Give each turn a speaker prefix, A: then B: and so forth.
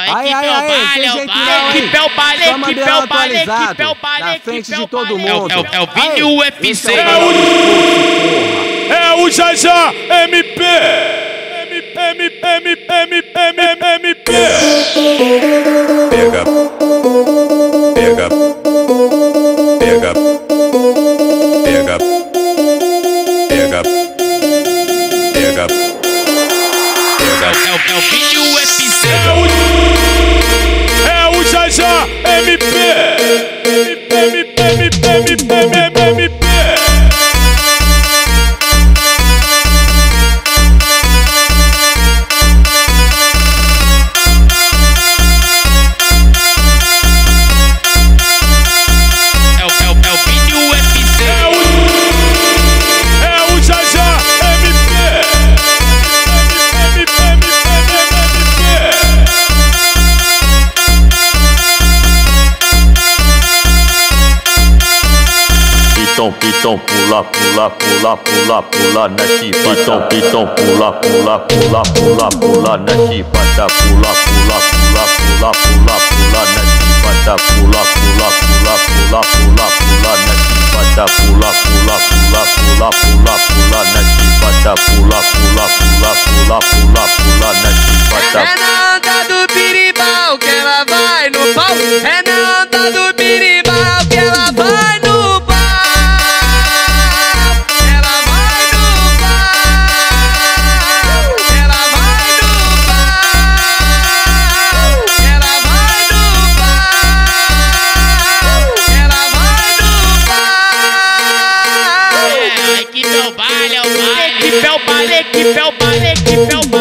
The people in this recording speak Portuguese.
A: Equipe é o baile, equipe é o baile, equipe é o baile, equipe é o baile,
B: na frente de todo mundo.
A: É o Vini UFC.
C: É o Jajá MP. MP. Pega. Pega. Pega. Pega. Pega. Pega.
A: É o Vini UFC.
C: É o Jajá MP. MP.
D: Pitão, pula na chibata. Pitão, pula na chibata. Pula na chibata. Pula na chibata. Pula na chibata. Pula na chibata.
E: É na onda do birimbau que ela vai no pau. É na onda do birimbau que ela vai no pau.
A: Equipe é o baile, equipe é o baile, equipe é o baile, equipe é o baile.